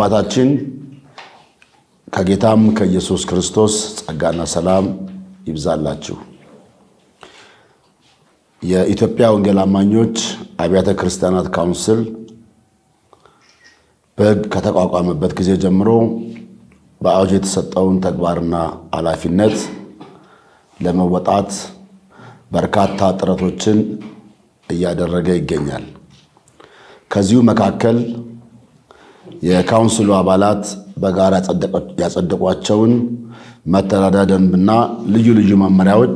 ከአባታችን ከጌታም ከኢየሱስ ክርስቶስ ጸጋና ሰላም ይብዛላችሁ። የኢትዮጵያ ወንጌል አማኞች አብያተ ክርስቲያናት ካውንስል በሕግ ከተቋቋመበት ጊዜ ጀምሮ በአዋጅ የተሰጠውን ተግባርና ኃላፊነት ለመወጣት በርካታ ጥረቶችን እያደረገ ይገኛል። ከዚሁ መካከል የካውንስሉ አባላት በጋራ ያጸደቋቸውን መተዳደሪያ ደንብና ልዩ ልዩ መመሪያዎች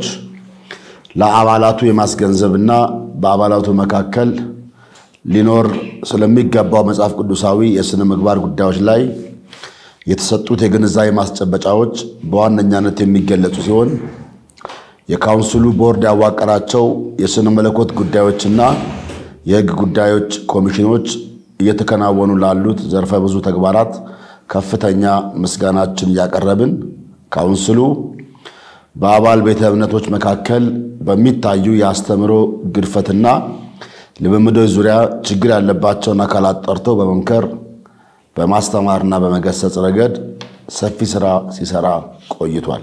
ለአባላቱ የማስገንዘብና በአባላቱ መካከል ሊኖር ስለሚገባው መጽሐፍ ቅዱሳዊ የሥነ ምግባር ጉዳዮች ላይ የተሰጡት የግንዛቤ ማስጨበጫዎች በዋነኛነት የሚገለጹ ሲሆን የካውንስሉ ቦርድ ያዋቀራቸው የሥነ መለኮት ጉዳዮችና የሕግ ጉዳዮች ኮሚሽኖች እየተከናወኑ ላሉት ዘርፈ ብዙ ተግባራት ከፍተኛ ምስጋናችን ያቀረብን ካውንስሉ በአባል ቤተ እምነቶች መካከል በሚታዩ የአስተምሮ ግድፈትና ልምምዶች ዙሪያ ችግር ያለባቸውን አካላት ጠርቶ በመምከር በማስተማርና በመገሰጽ ረገድ ሰፊ ሥራ ሲሰራ ቆይቷል።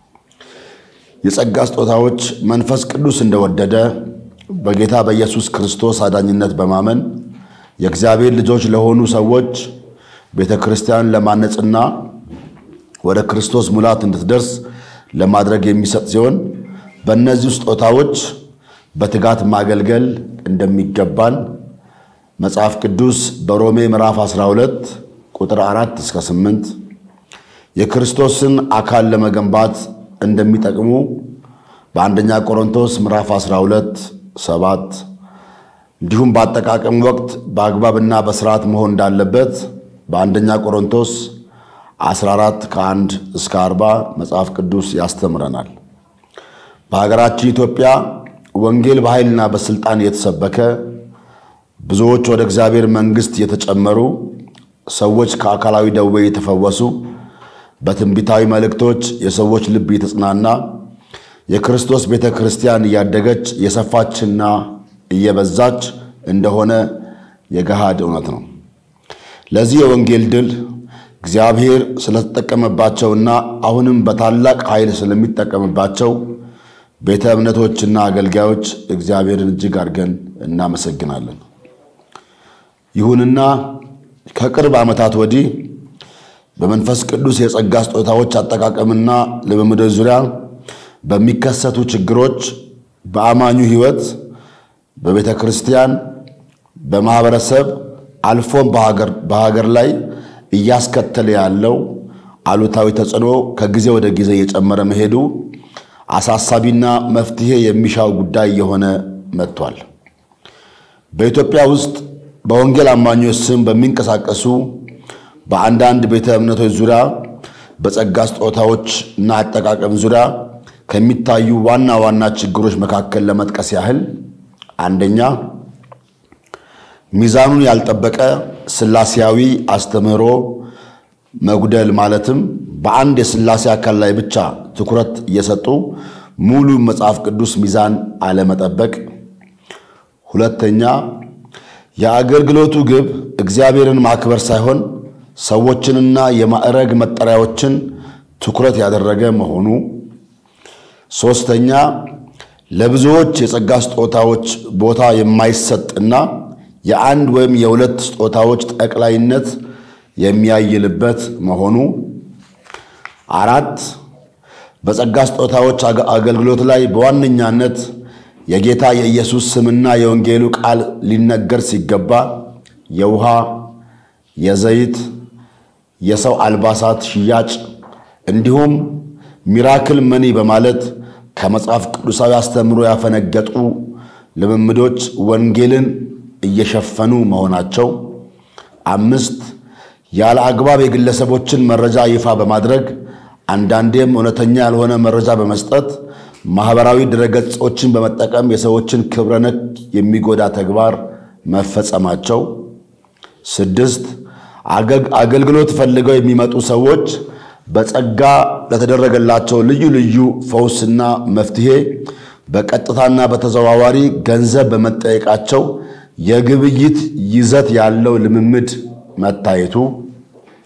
የጸጋ ስጦታዎች መንፈስ ቅዱስ እንደወደደ በጌታ በኢየሱስ ክርስቶስ አዳኝነት በማመን የእግዚአብሔር ልጆች ለሆኑ ሰዎች ቤተክርስቲያን ለማነጽና ወደ ክርስቶስ ሙላት እንድትደርስ ለማድረግ የሚሰጥ ሲሆን በእነዚህ ስጦታዎች በትጋት ማገልገል እንደሚገባን መጽሐፍ ቅዱስ በሮሜ ምዕራፍ 12 ቁጥር 4 እስከ 8 የክርስቶስን አካል ለመገንባት እንደሚጠቅሙ በአንደኛ ቆሮንቶስ ምዕራፍ 12 7 እንዲሁም በአጠቃቀም ወቅት በአግባብና በሥርዓት መሆን እንዳለበት በአንደኛ ቆሮንቶስ 14 ከ1 እስከ 40 መጽሐፍ ቅዱስ ያስተምረናል። በሀገራችን ኢትዮጵያ ወንጌል በኃይልና በስልጣን የተሰበከ ብዙዎች ወደ እግዚአብሔር መንግስት የተጨመሩ ሰዎች ከአካላዊ ደዌ የተፈወሱ በትንቢታዊ መልእክቶች የሰዎች ልብ የተጽናና የክርስቶስ ቤተክርስቲያን እያደገች የሰፋችና እየበዛች እንደሆነ የገሃድ እውነት ነው። ለዚህ የወንጌል ድል እግዚአብሔር ስለተጠቀመባቸውና አሁንም በታላቅ ኃይል ስለሚጠቀምባቸው ቤተ እምነቶችና አገልጋዮች እግዚአብሔርን እጅግ አድርገን እናመሰግናለን። ይሁንና ከቅርብ ዓመታት ወዲህ በመንፈስ ቅዱስ የጸጋ ስጦታዎች አጠቃቀምና ልምምዶች ዙሪያ በሚከሰቱ ችግሮች በአማኙ ሕይወት በቤተ ክርስቲያን በማህበረሰብ አልፎም በሀገር ላይ እያስከተለ ያለው አሉታዊ ተጽዕኖ ከጊዜ ወደ ጊዜ እየጨመረ መሄዱ አሳሳቢና መፍትሄ የሚሻው ጉዳይ የሆነ መጥቷል። በኢትዮጵያ ውስጥ በወንጌል አማኞች ስም በሚንቀሳቀሱ በአንዳንድ ቤተ እምነቶች ዙሪያ በጸጋ ስጦታዎችና አጠቃቀም ዙሪያ ከሚታዩ ዋና ዋና ችግሮች መካከል ለመጥቀስ ያህል አንደኛ ሚዛኑን ያልጠበቀ ስላሴያዊ አስተምህሮ መጉደል ማለትም በአንድ የስላሴ አካል ላይ ብቻ ትኩረት እየሰጡ ሙሉ መጽሐፍ ቅዱስ ሚዛን አለመጠበቅ። ሁለተኛ የአገልግሎቱ ግብ እግዚአብሔርን ማክበር ሳይሆን ሰዎችንና የማዕረግ መጠሪያዎችን ትኩረት ያደረገ መሆኑ። ሶስተኛ ለብዙዎች የጸጋ ስጦታዎች ቦታ የማይሰጥና የአንድ ወይም የሁለት ስጦታዎች ጠቅላይነት የሚያይልበት መሆኑ። አራት በጸጋ ስጦታዎች አገልግሎት ላይ በዋነኛነት የጌታ የኢየሱስ ስምና የወንጌሉ ቃል ሊነገር ሲገባ የውሃ የዘይት የሰው አልባሳት ሽያጭ እንዲሁም ሚራክል መኒ በማለት ከመጽሐፍ ቅዱሳዊ አስተምሮ ያፈነገጡ ልምምዶች ወንጌልን እየሸፈኑ መሆናቸው። አምስት ያለ አግባብ የግለሰቦችን መረጃ ይፋ በማድረግ አንዳንዴም እውነተኛ ያልሆነ መረጃ በመስጠት ማህበራዊ ድረገጾችን በመጠቀም የሰዎችን ክብረ ነክ የሚጎዳ ተግባር መፈጸማቸው። ስድስት አገልግሎት ፈልገው የሚመጡ ሰዎች በጸጋ ለተደረገላቸው ልዩ ልዩ ፈውስና መፍትሄ በቀጥታና በተዘዋዋሪ ገንዘብ በመጠየቃቸው የግብይት ይዘት ያለው ልምምድ መታየቱ።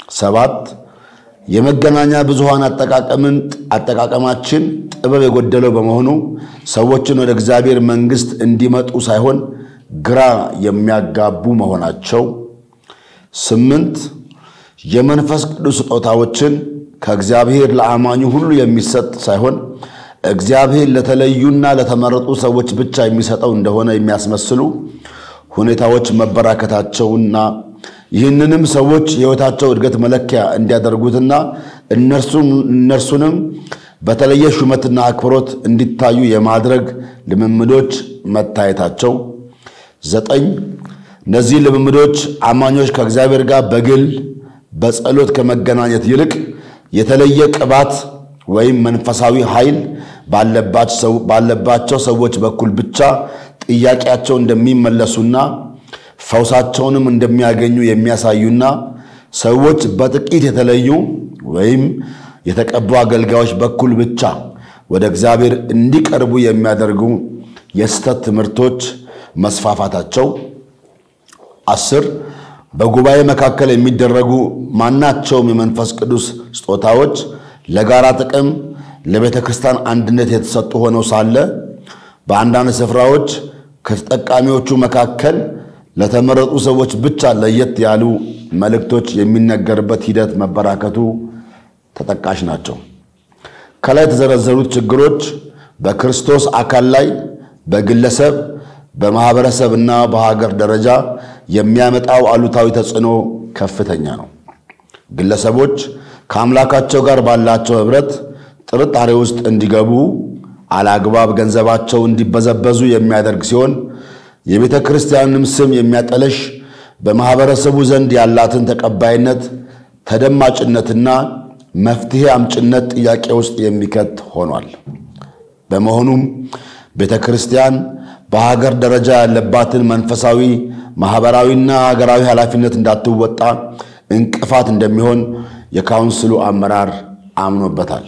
7 የመገናኛ ብዙሃን አጠቃቀማችን ጥበብ የጎደለው በመሆኑ ሰዎችን ወደ እግዚአብሔር መንግስት እንዲመጡ ሳይሆን ግራ የሚያጋቡ መሆናቸው። 8 የመንፈስ ቅዱስ ስጦታዎችን ከእግዚአብሔር ለአማኙ ሁሉ የሚሰጥ ሳይሆን እግዚአብሔር ለተለዩና ለተመረጡ ሰዎች ብቻ የሚሰጠው እንደሆነ የሚያስመስሉ ሁኔታዎች መበራከታቸውና ይህንንም ሰዎች የሕይወታቸው እድገት መለኪያ እንዲያደርጉትና እነርሱንም በተለየ ሹመትና አክብሮት እንዲታዩ የማድረግ ልምምዶች መታየታቸው። 9 እነዚህ ልምምዶች አማኞች ከእግዚአብሔር ጋር በግል በጸሎት ከመገናኘት ይልቅ የተለየ ቅባት ወይም መንፈሳዊ ኃይል ባለባቸው ሰዎች በኩል ብቻ ጥያቄያቸው እንደሚመለሱና ፈውሳቸውንም እንደሚያገኙ የሚያሳዩና ሰዎች በጥቂት የተለዩ ወይም የተቀቡ አገልጋዮች በኩል ብቻ ወደ እግዚአብሔር እንዲቀርቡ የሚያደርጉ የስተት ትምህርቶች መስፋፋታቸው። 10 በጉባኤ መካከል የሚደረጉ ማናቸውም የመንፈስ ቅዱስ ስጦታዎች ለጋራ ጥቅም ለቤተክርስቲያን አንድነት የተሰጡ ሆነው ሳለ በአንዳንድ ስፍራዎች ከተጠቃሚዎቹ መካከል ለተመረጡ ሰዎች ብቻ ለየት ያሉ መልእክቶች የሚነገርበት ሂደት መበራከቱ ተጠቃሽ ናቸው። ከላይ የተዘረዘሩት ችግሮች በክርስቶስ አካል ላይ በግለሰብ በማህበረሰብና በሀገር ደረጃ የሚያመጣው አሉታዊ ተጽዕኖ ከፍተኛ ነው። ግለሰቦች ከአምላካቸው ጋር ባላቸው ህብረት ጥርጣሬ ውስጥ እንዲገቡ አላግባብ ገንዘባቸው እንዲበዘበዙ የሚያደርግ ሲሆን የቤተክርስቲያንም ስም የሚያጠለሽ በማህበረሰቡ ዘንድ ያላትን ተቀባይነት ተደማጭነትና መፍትሄ አምጭነት ጥያቄ ውስጥ የሚከት ሆኗል። በመሆኑም ቤተክርስቲያን በሀገር ደረጃ ያለባትን መንፈሳዊ ማህበራዊና ሀገራዊ ኃላፊነት እንዳትወጣ እንቅፋት እንደሚሆን የካውንስሉ አመራር አምኖበታል።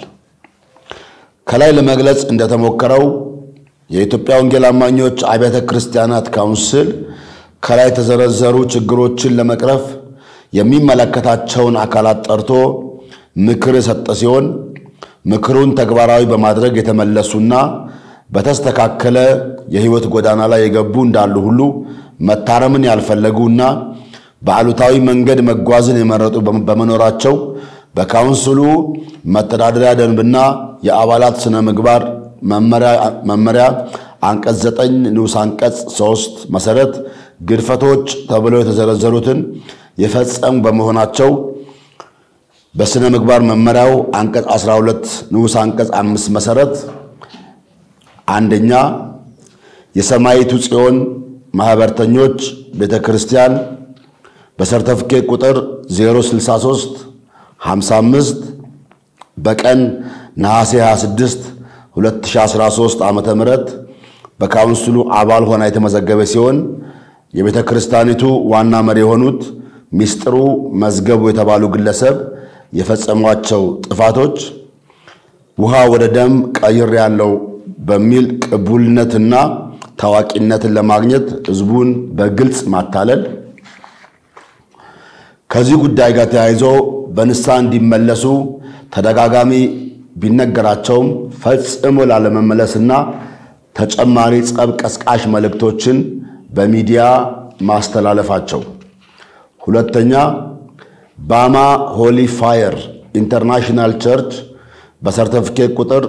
ከላይ ለመግለጽ እንደተሞከረው የኢትዮጵያ ወንጌል አማኞች አብያተ ክርስቲያናት ካውንስል ከላይ የተዘረዘሩ ችግሮችን ለመቅረፍ የሚመለከታቸውን አካላት ጠርቶ ምክር የሰጠ ሲሆን ምክሩን ተግባራዊ በማድረግ የተመለሱና በተስተካከለ የህይወት ጎዳና ላይ የገቡ እንዳሉ ሁሉ መታረምን ያልፈለጉና በአሉታዊ መንገድ መጓዝን የመረጡ በመኖራቸው በካውንስሉ መተዳደሪያ ደንብና የአባላት ስነ ምግባር መመሪያ አንቀጽ 9 ንዑስ አንቀጽ 3 መሰረት ግድፈቶች ተብለው የተዘረዘሩትን የፈጸሙ በመሆናቸው በስነ ምግባር መመሪያው አንቀጽ 12 ንዑስ አንቀጽ 5 መሰረት አንደኛ የሰማይቱ ጽዮን ማህበርተኞች ቤተክርስቲያን በሰርተፊኬት ቁጥር 063 55 በቀን ነሐሴ 26 2013 ዓመተ ምህረት በካውንስሉ አባል ሆና የተመዘገበ ሲሆን የቤተክርስቲያኒቱ ዋና መሪ የሆኑት ሚስጥሩ መዝገቡ የተባሉ ግለሰብ የፈጸሟቸው ጥፋቶች ውሃ ወደ ደም ቀይር ያለው በሚል ቅቡልነትና ታዋቂነትን ለማግኘት ህዝቡን በግልጽ ማታለል ከዚህ ጉዳይ ጋር ተያይዞ በንስሐ እንዲመለሱ ተደጋጋሚ ቢነገራቸውም ፈጽሞ ላለመመለስና ተጨማሪ ጸብ ቀስቃሽ መልእክቶችን በሚዲያ ማስተላለፋቸው። ሁለተኛ ባማ ሆሊ ፋየር ኢንተርናሽናል ቸርች በሰርቲፊኬት ቁጥር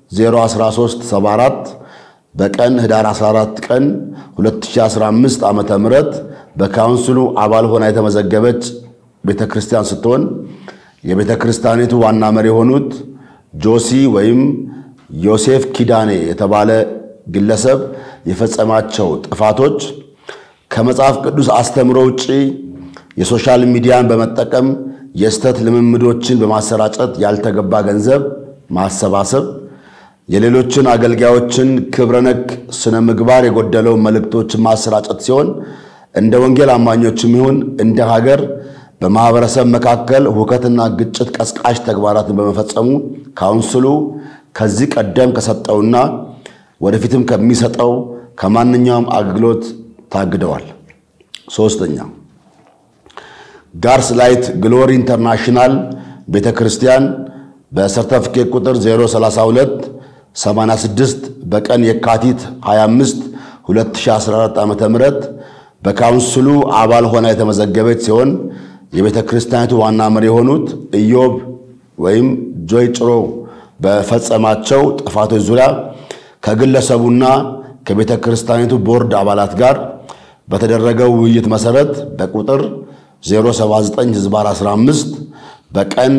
01374 በቀን ህዳር 14 ቀን 2015 ዓመተ ምህረት በካውንስሉ አባል ሆና የተመዘገበች ቤተክርስቲያን ስትሆን የቤተክርስቲያኒቱ ዋና መሪ የሆኑት ጆሲ ወይም ዮሴፍ ኪዳኔ የተባለ ግለሰብ የፈጸማቸው ጥፋቶች ከመጽሐፍ ቅዱስ አስተምሮ ውጪ የሶሻል ሚዲያን በመጠቀም የስተት ልምምዶችን በማሰራጨት ያልተገባ ገንዘብ ማሰባሰብ የሌሎችን አገልጋዮችን ክብረነክ ስነ ምግባር የጎደለው መልእክቶችን ማሰራጨት ሲሆን እንደ ወንጌል አማኞችም ይሁን እንደ ሀገር በማህበረሰብ መካከል ሁከትና ግጭት ቀስቃሽ ተግባራትን በመፈጸሙ ካውንስሉ ከዚህ ቀደም ከሰጠውና ወደፊትም ከሚሰጠው ከማንኛውም አገልግሎት ታግደዋል። ሶስተኛ ጋርስ ላይት ግሎሪ ኢንተርናሽናል ቤተክርስቲያን በሰርተፊኬት ቁጥር 032 86 በቀን የካቲት 25 2014 ዓ.ም በካውንስሉ አባል ሆና የተመዘገበች ሲሆን የቤተክርስቲያኒቱ ዋና መሪ የሆኑት ኢዮብ ወይም ጆይ ጭሮ በፈጸማቸው ጥፋቶች ዙሪያ ከግለሰቡና ከቤተክርስቲያኒቱ ቦርድ አባላት ጋር በተደረገው ውይይት መሰረት በቁጥር 079/15 በቀን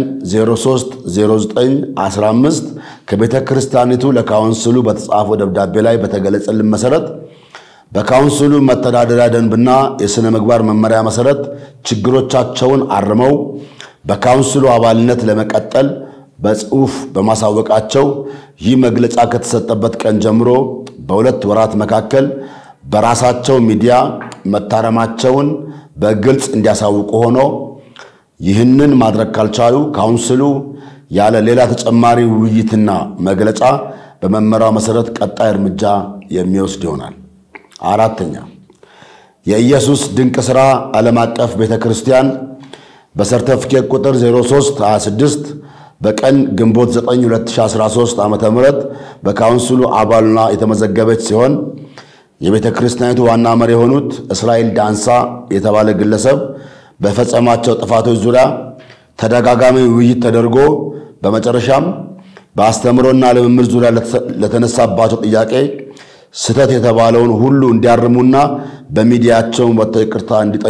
03/09/15 ከቤተክርስቲያኒቱ ለካውንስሉ በተጻፈው ደብዳቤ ላይ በተገለጸልን መሰረት በካውንስሉ መተዳደሪያ ደንብና የሥነ ምግባር መመሪያ መሰረት ችግሮቻቸውን አርመው በካውንስሉ አባልነት ለመቀጠል በጽሑፍ በማሳወቃቸው ይህ መግለጫ ከተሰጠበት ቀን ጀምሮ በሁለት ወራት መካከል በራሳቸው ሚዲያ መታረማቸውን በግልጽ እንዲያሳውቁ ሆኖ ይህንን ማድረግ ካልቻሉ ካውንስሉ ያለ ሌላ ተጨማሪ ውይይትና መግለጫ በመመሪያው መሰረት ቀጣይ እርምጃ የሚወስድ ይሆናል። አራተኛ የኢየሱስ ድንቅ ሥራ ዓለም አቀፍ ቤተክርስቲያን በሰርተፊኬት ቁጥር 0326 በቀን ግንቦት 9 2013 ዓ.ም በካውንስሉ አባልና የተመዘገበች ሲሆን የቤተክርስቲያኒቱ ዋና መሪ የሆኑት እስራኤል ዳንሳ የተባለ ግለሰብ በፈጸማቸው ጥፋቶች ዙሪያ ተደጋጋሚ ውይይት ተደርጎ በመጨረሻም በአስተምሮና ልምምድ ዙሪያ ለተነሳባቸው ጥያቄ ስተት የተባለውን ሁሉ እንዲያርሙና በሚዲያቸው ወጥተው ይቅርታ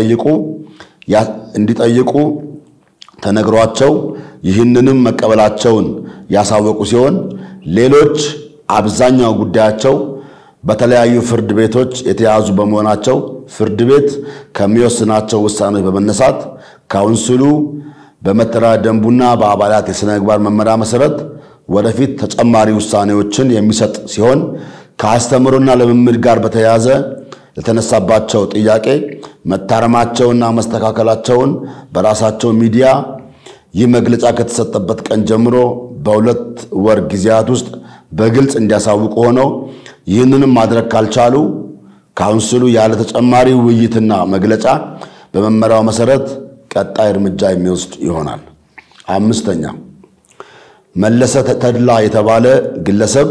እንዲጠይቁ ተነግሯቸው ይህንንም መቀበላቸውን ያሳወቁ ሲሆን ሌሎች አብዛኛው ጉዳያቸው በተለያዩ ፍርድ ቤቶች የተያዙ በመሆናቸው ፍርድ ቤት ከሚወስናቸው ውሳኔዎች በመነሳት ካውንስሉ በመተዳደሪያ ደንቡና በአባላት የሥነ ምግባር መመሪያ መሰረት ወደፊት ተጨማሪ ውሳኔዎችን የሚሰጥ ሲሆን ከአስተምሮና ልምምድ ጋር በተያያዘ ለተነሳባቸው ጥያቄ መታረማቸውና መስተካከላቸውን በራሳቸው ሚዲያ ይህ መግለጫ ከተሰጠበት ቀን ጀምሮ በሁለት ወር ጊዜያት ውስጥ በግልጽ እንዲያሳውቁ ሆነው ይህንንም ማድረግ ካልቻሉ ካውንስሉ ያለ ተጨማሪ ውይይትና መግለጫ በመመሪያው መሰረት ቀጣይ እርምጃ የሚወስድ ይሆናል። አምስተኛ መለሰ ተድላ የተባለ ግለሰብ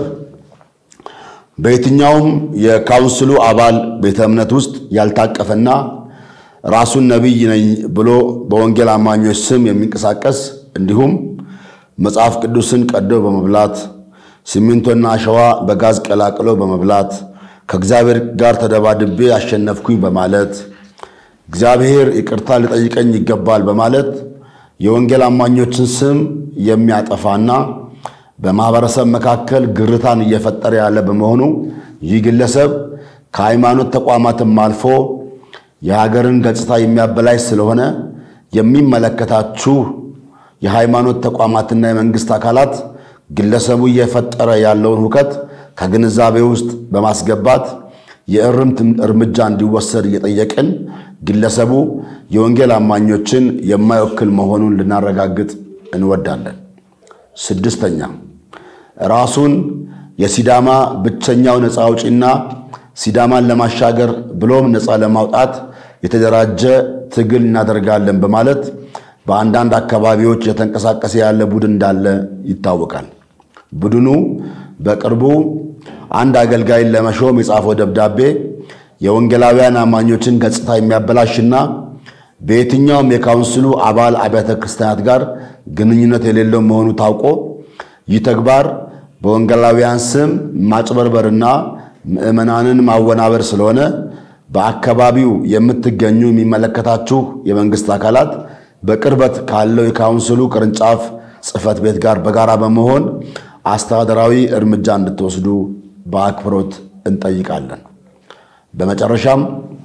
በየትኛውም የካውንስሉ አባል ቤተ እምነት ውስጥ ያልታቀፈና ራሱን ነብይ ነኝ ብሎ በወንጌል አማኞች ስም የሚንቀሳቀስ እንዲሁም መጽሐፍ ቅዱስን ቀዶ በመብላት ሲሚንቶና አሸዋ በጋዝ ቀላቅሎ በመብላት ከእግዚአብሔር ጋር ተደባድቤ አሸነፍኩኝ በማለት እግዚአብሔር ይቅርታ ሊጠይቀኝ ይገባል በማለት የወንጌል አማኞችን ስም የሚያጠፋና በማህበረሰብ መካከል ግርታን እየፈጠረ ያለ በመሆኑ ይህ ግለሰብ ከሃይማኖት ተቋማትም አልፎ የሀገርን ገጽታ የሚያበላሽ ስለሆነ የሚመለከታችሁ የሃይማኖት ተቋማትና የመንግስት አካላት ግለሰቡ እየፈጠረ ያለውን ሁከት ከግንዛቤ ውስጥ በማስገባት የእርምት እርምጃ እንዲወሰድ እየጠየቅን ግለሰቡ የወንጌል አማኞችን የማይወክል መሆኑን ልናረጋግጥ እንወዳለን። ስድስተኛ ራሱን የሲዳማ ብቸኛው ነፃ አውጪና ሲዳማን ለማሻገር ብሎም ነፃ ለማውጣት የተደራጀ ትግል እናደርጋለን በማለት በአንዳንድ አካባቢዎች የተንቀሳቀሰ ያለ ቡድን እንዳለ ይታወቃል። ቡድኑ በቅርቡ አንድ አገልጋይን ለመሾም የጻፈው ደብዳቤ የወንጌላውያን አማኞችን ገጽታ የሚያበላሽና በየትኛውም የካውንስሉ አባል አብያተ ክርስቲያናት ጋር ግንኙነት የሌለው መሆኑ ታውቆ ይህ ተግባር በወንጌላውያን ስም ማጭበርበርና ምዕመናንን ማወናበር ስለሆነ በአካባቢው የምትገኙ የሚመለከታችሁ የመንግስት አካላት በቅርበት ካለው የካውንስሉ ቅርንጫፍ ጽሕፈት ቤት ጋር በጋራ በመሆን አስተዳደራዊ እርምጃ እንድትወስዱ በአክብሮት እንጠይቃለን። በመጨረሻም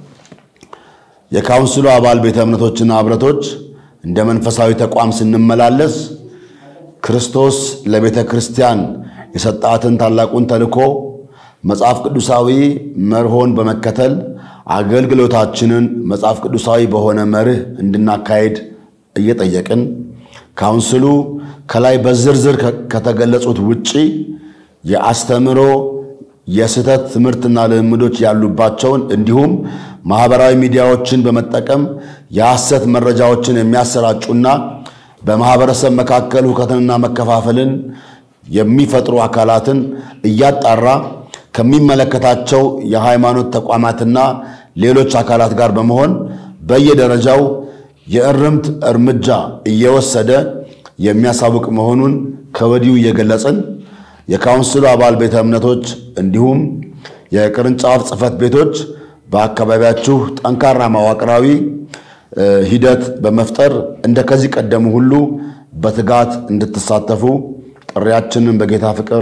የካውንስሉ አባል ቤተ እምነቶችና ህብረቶች እንደ መንፈሳዊ ተቋም ስንመላለስ ክርስቶስ ለቤተ ክርስቲያን የሰጣትን ታላቁን ተልእኮ መጽሐፍ ቅዱሳዊ መርሆን በመከተል አገልግሎታችንን መጽሐፍ ቅዱሳዊ በሆነ መርህ እንድናካሄድ እየጠየቅን ካውንስሉ ከላይ በዝርዝር ከተገለጹት ውጪ የአስተምሮ የስህተት ትምህርትና ልምዶች ያሉባቸውን እንዲሁም ማህበራዊ ሚዲያዎችን በመጠቀም የሐሰት መረጃዎችን የሚያሰራጩና በማህበረሰብ መካከል ሁከትንና መከፋፈልን የሚፈጥሩ አካላትን እያጣራ ከሚመለከታቸው የሃይማኖት ተቋማትና ሌሎች አካላት ጋር በመሆን በየደረጃው የእርምት እርምጃ እየወሰደ የሚያሳውቅ መሆኑን ከወዲሁ እየገለጽን የካውንስሉ አባል ቤተ እምነቶች እንዲሁም የቅርንጫፍ ጽሕፈት ቤቶች በአካባቢያችሁ ጠንካራ መዋቅራዊ ሂደት በመፍጠር እንደከዚህ ቀደሙ ሁሉ በትጋት እንድትሳተፉ ጥሪያችንን በጌታ ፍቅር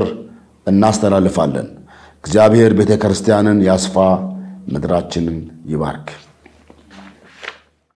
እናስተላልፋለን። እግዚአብሔር ቤተ ክርስቲያንን ያስፋ፣ ምድራችንን ይባርክ።